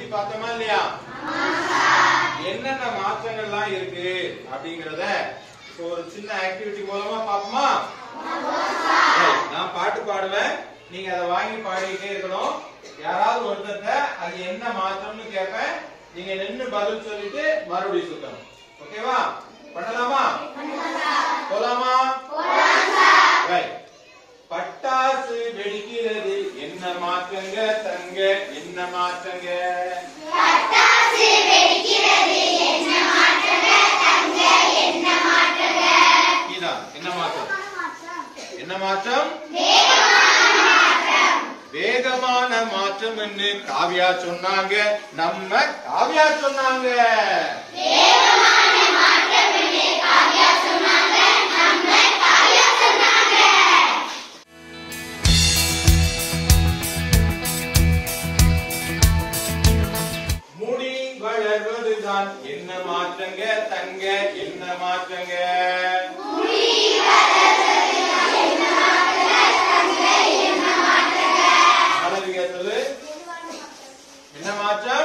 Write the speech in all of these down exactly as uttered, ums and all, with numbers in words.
பார்த்தோமா இல்லையா? என்னென்ன மாற்றங்கள்லாம் இருக்கு அப்படிங்கறத ஒரு சின்ன ஆக்டிவிட்டி மூலமா பாப்போமா? நான் பாட்டு பாடுவேன், நீங்க அதை வாங்கி பாடிக்கிட்டே இருக்கணும். யாராவது ஒருத்தர்ட்ட அது என்ன மாற்றம்னு கேட்பேன், நீங்க நின்னு பதில் சொல்லிட்டு மறுபடியும் சொல்லணும். ஓகேவா? பண்ணலாமா? போலாமா? பட்டாசு வெடிக்கிறது என்ன மாற்றங்க தங்க? என்ன மாற்றங்க? பட்டாசு வெடிக்கிறது என்ன மாற்றங்க தங்க? என்ன மாற்றங்க? இதா என்ன மாற்றம்? என்ன மாற்றம்? வேகமான மாற்றம் என்று காவியா சொன்னாங்க. நம்ம காவியா சொன்னாங்க. வேகமான மாற்றம் என்று காவியா சொன்னாங்க. நம்ம காவியா சொன்னாங்க. முடி வளர்வதுதான் என்ன மாற்றங்க தங்க? என்ன மாற்றங்க? முடி வளர்வதுதான் என்ன மாற்றங்க தங்க? என்ன மாற்றங்க? மாளவிகா சொல்லு. என்ன மாற்றம்?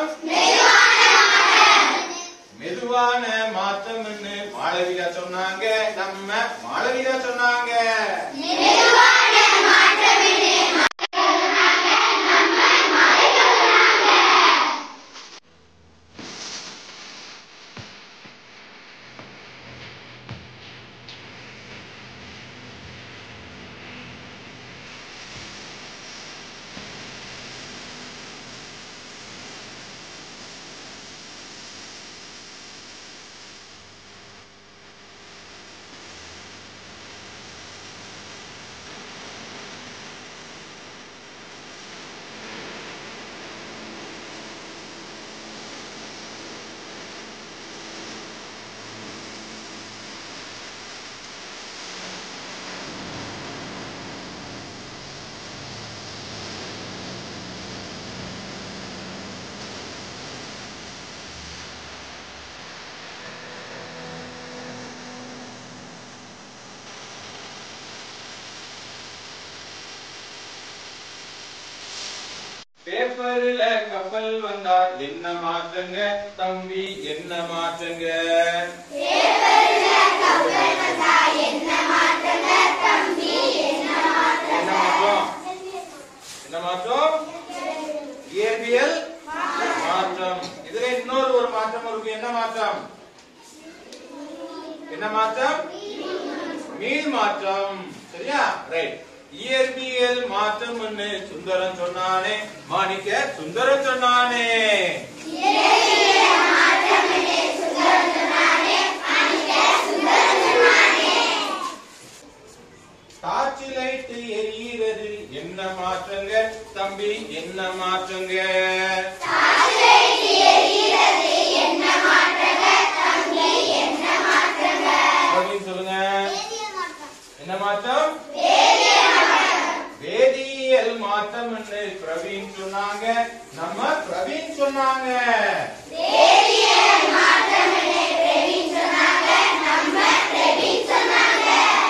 மெதுவான மாற்றம் என்று மாளவிகா சொன்னாங்க. நம்ம மாளவிகா சொன்னாங்க. மெதுவான மாற்றம் என்று சொன்னாங்க. நம்ம மாளவிகா சொன்னாங்க. பேப்பர்ல கப்பல் வந்தா என்ன மாற்றங்க தம்பி? என்ன மாற்றங்க? பேப்பர்ல கப்பல் வந்தா என்ன மாற்றங்க தம்பி? என்ன மாற்றங்க? என்ன மாற்றம்? என்ன மாற்றம்? இயற்பியல் மாற்றம். இதுல இன்னொரு ஒரு மாற்றம் இருக்கு. என்ன மாற்றம்? என்ன மாற்றம்? மீள் மாற்றம். சரியா? ரைட். இயற்பியல் மாற்றம் என்று சுந்தரம் சொன்னானே. மாணிக்க சுந்தரம் சொன்னானே. இயற்பியல் மாற்றம் என்று சுந்தரம் சொன்னானே. மாணிக்க சுந்தரம் சொன்னானே. டார்ச் லைட் எரிகிறது என்ன மாற்றங்க தம்பி? என்ன மாற்றங்க? டார்ச் லைட் எரிகிறது என்ன மாற்றங்க தம்பி? என்ன மாற்றங்க? அப்படின்னு சொல்லுங்க. என்ன மாற்றம்? வேதியியல் வேதியியல் மாற்றம் என்று பிரவீன் சொன்னாங்க. நம்ம பிரவீன் சொன்னாங்க. வேதியியல் மாற்றம் என்று பிரவீன் சொன்னாங்க. நம்ம பிரவீன் சொன்னாங்க.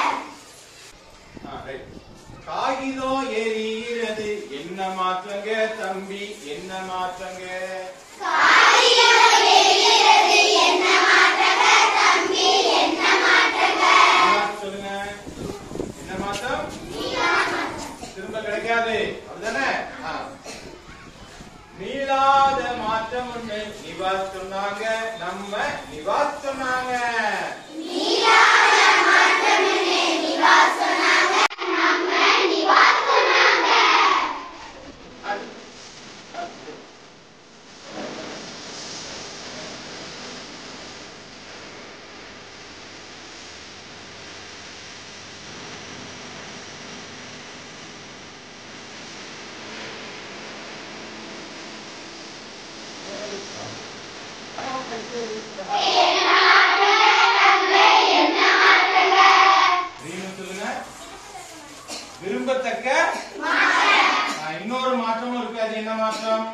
காகிதம் எரிகிறது என்ன மாற்றங்க தம்பி? என்ன மாற்றங்க? காகிதம் எரிகிறது என்ன மாற்றங்க தம்பி? என்ன மாற்றங்க? சொல்லுங்க. என்ன மாற்றம்? திரும்ப கிடைக்காது. அப்படிதானே? மீளாத மாற்றம் ஒண்ணு நிவாஸ் சொன்னாங்க. நம்ம நிவாஸ் சொன்னாங்க. மீளாத மாற்றம் என்று நிவாஸ் சொன்னாங்க. நம்ம நிவாஸ் சொன்னாங்க. விரும்பத்தக்க இன்னொரு மாற்றமும் இருக்கு. அது என்ன மாற்றம்?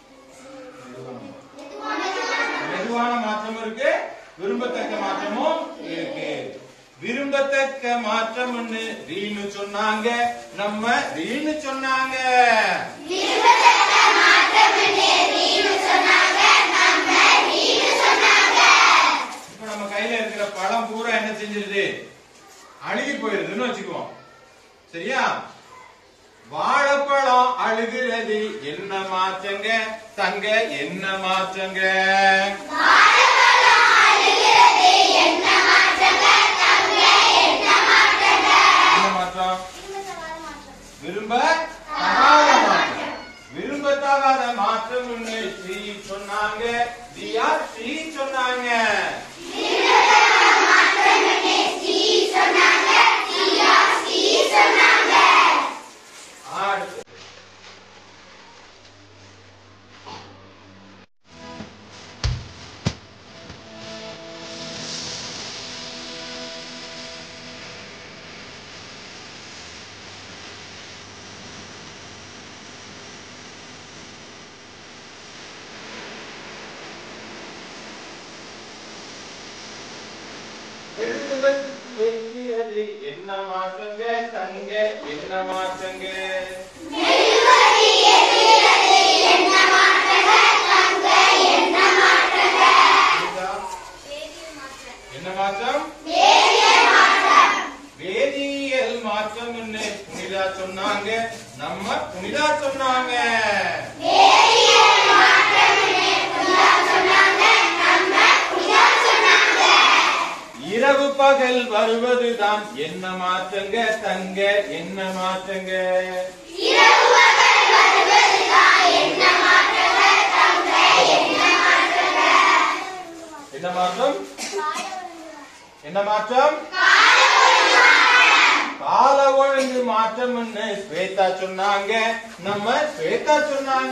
மெதுவான மாற்றமும் இருக்கு, விரும்பத்தக்க மாற்றமும் இருக்கு. விரும்பத்தக்க மாற்றம் ரீனு சொன்னாங்க. நம்ம ரீனு சொன்னாங்க. விரும்பத்தக்க மாற்றம் ரீனு சொன்னாங்க. அழுகி போயிருதுன்னு வச்சுக்குவோம். சரியா? வாழைப்பழம் அழுகிறது என்ன மாற்றங்க தங்க என்ன மாற்றங்க? என்ன மாற்றம்? விரும்ப தகாத மாற்றம். விரும்பத்தகாத மாற்றம் ஸ்ரீ சொன்னாங்க. யார் ஸ்ரீ சொன்னாங்க? என்ன மாற்றங்க தங்க என்ன மாற்றங்க? என்ன மாற்றம்? வேதியியல் மாற்றம் புனிதா சொன்னாங்க. நம்ம புனிதா சொன்னாங்க. இரவு பகல் வருவதுதான் என்ன மாற்றங்க தங்க என்ன மாற்றங்க? என்ன மாற்றம்? என்ன மாற்றம்? கால ஒழுங்கு மாற்றம் ஸ்வேதா சொன்னாங்க. நம்ம ஸ்வேதா சொன்னாங்க.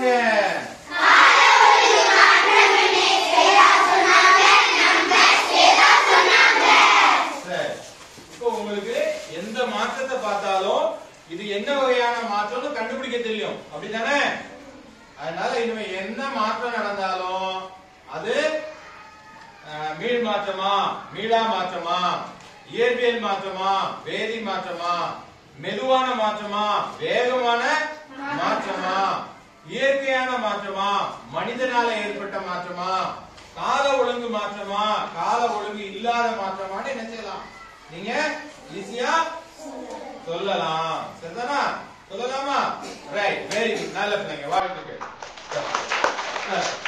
இப்போ உங்களுக்கு எந்த மாற்றத்தை பார்த்தாலும் இது என்ன வகையான மாற்றம்னு கண்டுபிடிக்க தெரியும். அப்படித்தானே? அதனால இனிமே என்ன மாற்றம் நடந்தாலும் அது மீள் மாற்றமா மீளா மாற்றமா இயற்பியல் மாற்றமா வேதி மாற்றமா மெதுவான மாற்றமா வேகமான மாற்றமா இயற்கையான மாற்றமா மனிதனால ஏற்பட்ட மாற்றமா கால ஒழுங்கு மாற்றமா கால ஒழுங்கு இல்லாத மாற்றமான்னு என்ன செய்யலாம்? நீங்க ஈஸியா சொல்லலாம். சரிதானா? சொல்லலாமா? Right, very good. நல்ல பிள்ளைங்க, வாழ்த்துக்கள்.